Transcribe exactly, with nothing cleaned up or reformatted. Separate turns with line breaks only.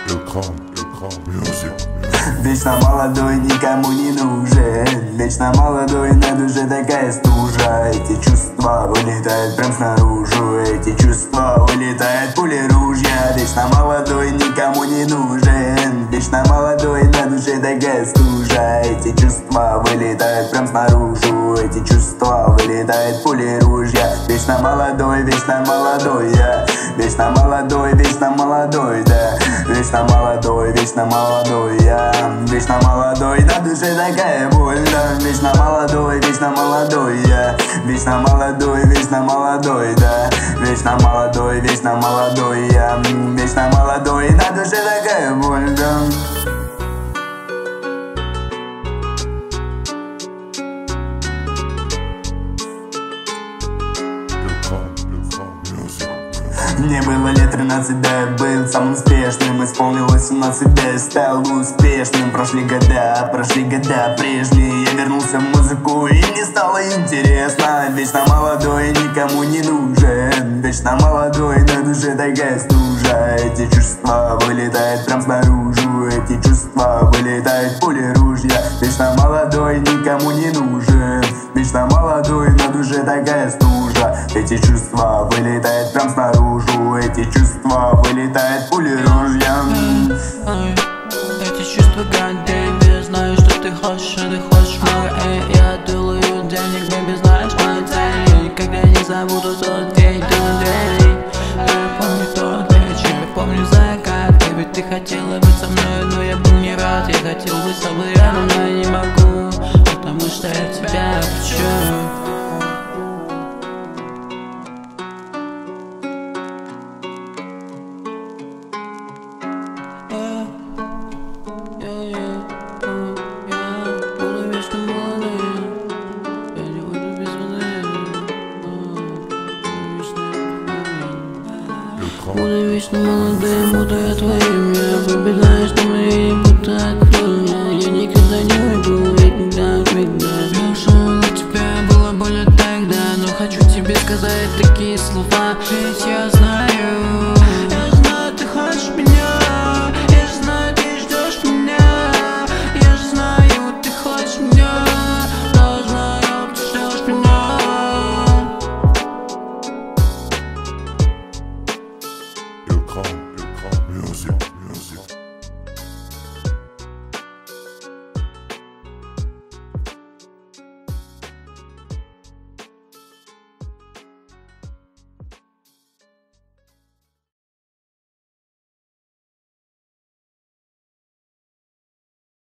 Вечно молодой, никому не нужен. Вечно молодой, на душе такая стужа. Эти чувства вылетают прям снаружи. Эти чувства вылетают пули ружья. Вечно молодой, никому не нужен. Вечно молодой, на душе такая стужа. Эти чувства вылетают прям снаружи. Эти чувства вылетают пули ружья. Вечно молодой, вечно молодой я. Вечно молодой, вечно молодой, да. Вечно молодой, вечно молодой я. Вечно молодой, на душе такая боль, да. Вечно молодой, вечно молодой я. Вечно молодой, вечно молодой, да. Вечно молодой, вечно молодой я. Вечно молодой, на душе такая боль, да. Мне было лет тринадцать, да, я был самым успешным. Исполнилось семнадцать, да, я стал успешным. Прошли года, прошли года прежние. Я вернулся в музыку и мне стало интересно. Вечно молодой, никому не нужен. Вечно молодой, на душе такая стужа. Эти чувства вылетают прям снаружи. Эти чувства вылетают пули ружья. Вечно молодой, никому не нужен. Вечно молодой, на душе такая стужа. Эти чувства вылетают прям снаружи. Эти чувства вылетают пули ружья.
Эти чувства горят, baby. Я знаю, что ты хочешь, а ты хочешь много, эй. Я делаю денег, baby, знаешь мои цели. Никогда не забуду тот день, тот день. Я помню тот вечер, помню закат. Baby, ты хотела быть со мной, но я был не рад. Я хотел быть с тобой.